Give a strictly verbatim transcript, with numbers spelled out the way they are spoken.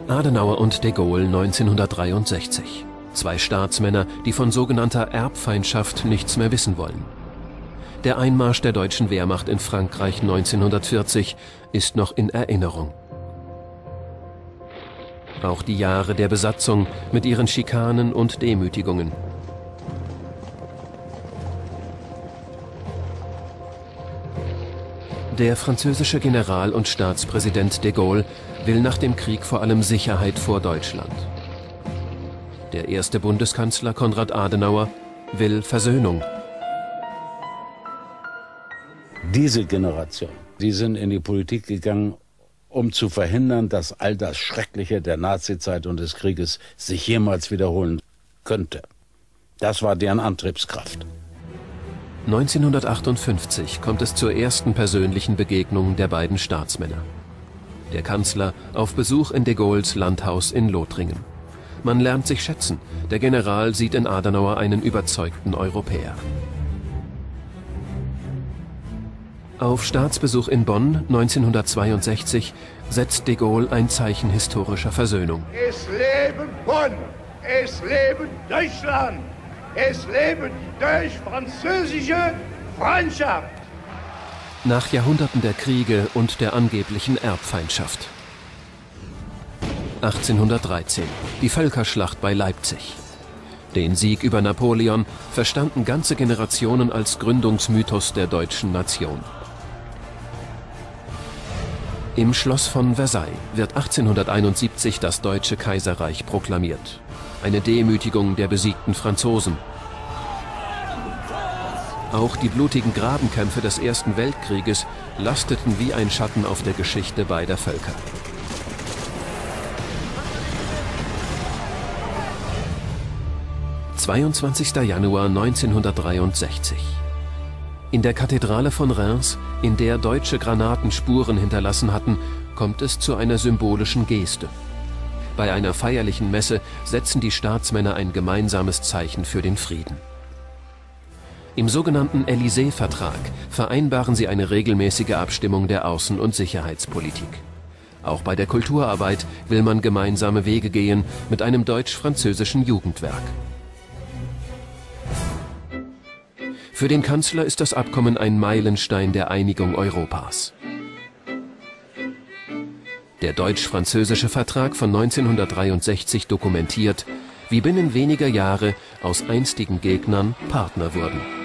Adenauer und de Gaulle neunzehnhundertdreiundsechzig. Zwei Staatsmänner, die von sogenannter Erbfeindschaft nichts mehr wissen wollen. Der Einmarsch der deutschen Wehrmacht in Frankreich neunzehnhundertvierzig ist noch in Erinnerung. Auch die Jahre der Besatzung mit ihren Schikanen und Demütigungen. Der französische General und Staatspräsident de Gaulle will nach dem Krieg vor allem Sicherheit vor Deutschland. Der erste Bundeskanzler Konrad Adenauer will Versöhnung. Diese Generation, die sind in die Politik gegangen, um zu verhindern, dass all das Schreckliche der Nazizeit und des Krieges sich jemals wiederholen könnte. Das war deren Antriebskraft. neunzehnhundertachtundfünfzig kommt es zur ersten persönlichen Begegnung der beiden Staatsmänner. Der Kanzler auf Besuch in de Gaulles Landhaus in Lothringen. Man lernt sich schätzen. Der General sieht in Adenauer einen überzeugten Europäer. Auf Staatsbesuch in Bonn neunzehnhundertzweiundsechzig setzt de Gaulle ein Zeichen historischer Versöhnung. Es lebe Bonn! Es lebe Deutschland! Es lebe die deutsch-französische Freundschaft! Nach Jahrhunderten der Kriege und der angeblichen Erbfeindschaft. achtzehnhundertdreizehn. Die Völkerschlacht bei Leipzig. Den Sieg über Napoleon verstanden ganze Generationen als Gründungsmythos der deutschen Nation. Im Schloss von Versailles wird achtzehnhunderteinundsiebzig das Deutsche Kaiserreich proklamiert. Eine Demütigung der besiegten Franzosen. Auch die blutigen Grabenkämpfe des Ersten Weltkrieges lasteten wie ein Schatten auf der Geschichte beider Völker. zweiundzwanzigster Januar neunzehnhundertdreiundsechzig. In der Kathedrale von Reims, in der deutsche Granaten Spuren hinterlassen hatten, kommt es zu einer symbolischen Geste. Bei einer feierlichen Messe setzen die Staatsmänner ein gemeinsames Zeichen für den Frieden. Im sogenannten Élysée-Vertrag vereinbaren sie eine regelmäßige Abstimmung der Außen- und Sicherheitspolitik. Auch bei der Kulturarbeit will man gemeinsame Wege gehen mit einem deutsch-französischen Jugendwerk. Für den Kanzler ist das Abkommen ein Meilenstein der Einigung Europas. Der deutsch-französische Vertrag von neunzehnhundertdreiundsechzig dokumentiert, wie binnen weniger Jahre aus einstigen Gegnern Partner wurden.